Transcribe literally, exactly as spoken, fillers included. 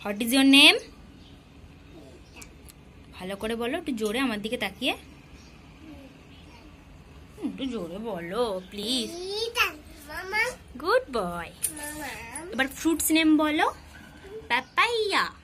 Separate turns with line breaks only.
What is your name? ভালো করে বলো, একটু জোরে আমার দিকে তাকিয়ে একটু জোরে বলো প্লিজ। Good boy. এবার ফ্রুটস নেম বলো। পাপাইয়া।